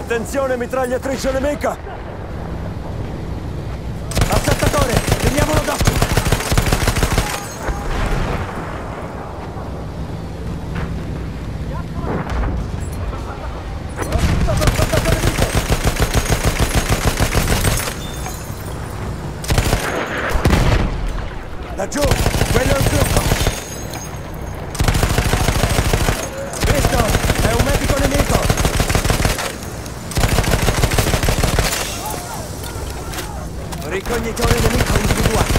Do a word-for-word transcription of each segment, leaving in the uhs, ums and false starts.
Attenzione, mitragliatrice nemica! Assaltatore, teniamolo d'occhio! Laggiù, quello è il gruppo! Visto, è un medico nemico! Ricognitore nemico individuato!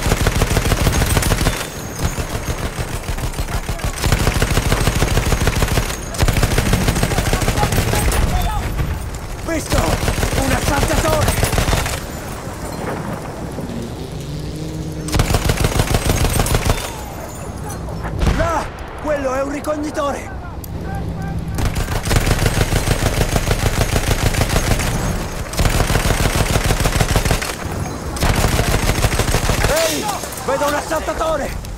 Visto, un assaltatore! Quello è un ricognitore! Ehi! Vedo un assaltatore!